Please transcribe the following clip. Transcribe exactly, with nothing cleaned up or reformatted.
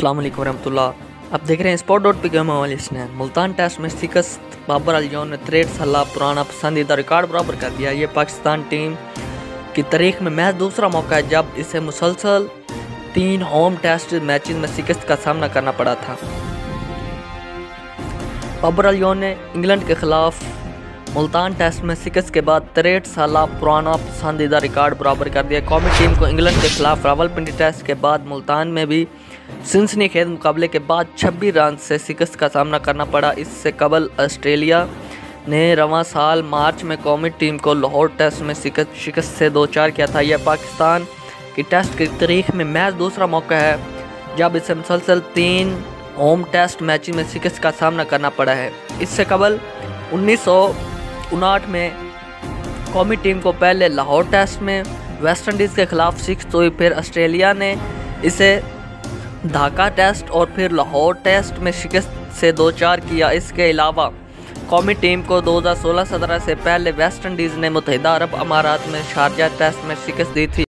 अस्सलाम वालेकुम रहमतुल्लाह। आप देख रहे हैं स्पोर्ट डॉट पी के में। मुल्तान टेस्ट में शिकस्त बाबर अली ने तिरसठ साल पुराना पसंदीदा रिकॉर्ड बराबर कर दिया। ये पाकिस्तान टीम की तारीख में महज दूसरा मौका है जब इसे मुसलसल तीन होम टेस्ट मैचेस में शिकस्त का सामना करना पड़ा था। बाबर अली ने इंग्लैंड के खिलाफ मुल्तान टेस्ट में शिकस्त के बाद तिरसठ साल पुराना पसंदीदा रिकॉर्ड बराबर कर दिया। कौमी टीम को इंग्लैंड के खिलाफ रावलपिंडी टेस्ट के बाद मुल्तान में भी सनसनीखेज मुकाबले के बाद छब्बीस रन से शिकस्त का सामना करना पड़ा। इससे कबल ऑस्ट्रेलिया ने रवां साल मार्च में कौमी टीम को लाहौर टेस्ट में शिकस्त शिकस्त से दो चार किया था। यह पाकिस्तान की टेस्ट की तारीख में महज दूसरा मौका है जब इसे मुसलसल तीन होम टेस्ट मैच में शिकस्त का सामना करना पड़ा है। इससे कबल उन्नीस सौ उनाहठ में कौमी टीम को पहले लाहौर टेस्ट में वेस्ट इंडीज़ के खिलाफ शिकस्त हुई, फिर ऑस्ट्रेलिया ने इसे ढाका टेस्ट और फिर लाहौर टेस्ट में शिकस्त से दो चार किया। इसके अलावा कौमी टीम को दो हज़ार सोलह सत्रह से पहले वेस्ट इंडीज़ ने मुत्तहिदा अरब अमारात में शारजा टेस्ट में शिकस्त दी थी।